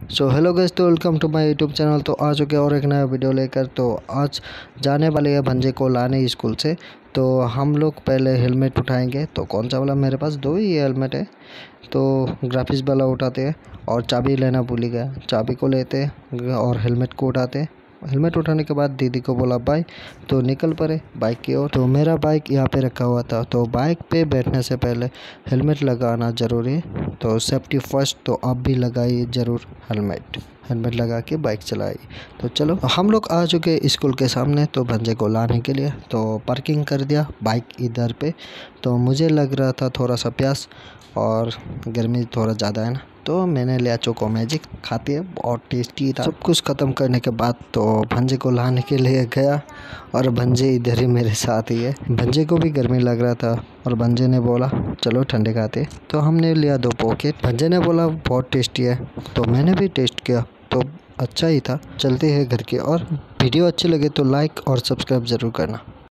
सो hello guys, तो welcome to my YouTube channel. तो आ चुके और एक नया वीडियो लेकर। तो आज जाने वाले हैं भंजे को लाने स्कूल से। तो हम लोग पहले हेलमेट उठाएंगे। तो कौन सा वाला, मेरे पास दो ही हेलमेट है। तो ग्राफिक्स वाला उठाते हैं और चाबी लेना भूल ही गया। चाबी को लेते हैं और हेलमेट को उठाते हैं। हेलमेट उठाने के बाद दीदी को बोला बाय, तो निकल पड़े बाइक की ओर। तो मेरा बाइक यहाँ पे रखा हुआ था। तो बाइक पे बैठने से पहले हेलमेट लगाना ज़रूरी है। तो सेफ्टी फर्स्ट, तो आप भी लगाइए ज़रूर हेलमेट लगा के बाइक चलाइए। तो चलो, हम लोग आ चुके स्कूल के सामने। तो भंजे को लाने के लिए तो पार्किंग कर दिया बाइक इधर पे। तो मुझे लग रहा था थोड़ा सा प्यास और गर्मी थोड़ा ज़्यादा है ना, तो मैंने लिया चोको मैजिक। खाती है, बहुत टेस्टी था। सब कुछ ख़त्म करने के बाद तो भंजे को लाने के लिए गया और भंजे इधर ही मेरे साथ ही है। भंजे को भी गर्मी लग रहा था और भंजे ने बोला चलो ठंडे खाते। तो हमने लिया 2 पॉकेट। भंजे ने बोला बहुत टेस्टी है, तो मैंने भी टेस्ट किया तो अच्छा ही था। चलते हैं घर के। और वीडियो अच्छी लगे तो लाइक और सब्सक्राइब ज़रूर करना।